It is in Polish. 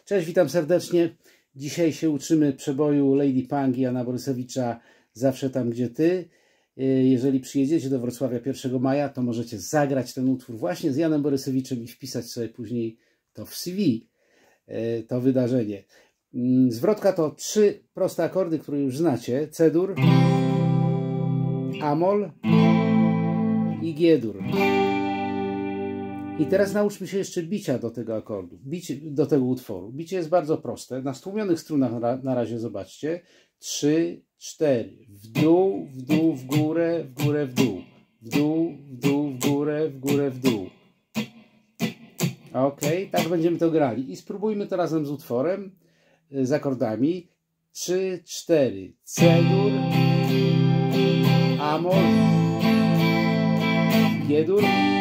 Cześć, witam serdecznie. Dzisiaj się uczymy przeboju Lady Punk i Jana Borysewicza Zawsze tam, gdzie ty. Jeżeli przyjedziecie do Wrocławia 1 maja, to możecie zagrać ten utwór właśnie z Janem Borysewiczem i wpisać sobie później to w CV, to wydarzenie. Zwrotka to 3 proste akordy, które już znacie. C-dur, A-moll i G-dur. I teraz nauczmy się jeszcze bicia do tego akordu, do tego utworu. Bicie jest bardzo proste. Na stłumionych strunach na razie zobaczcie. 3, 4. W dół, w górę, w górę, w dół. W dół, w górę, w górę, w dół. Ok, tak będziemy to grali. I spróbujmy to razem z utworem, z akordami. 3, 4. C-dur, A-moll, G-dur,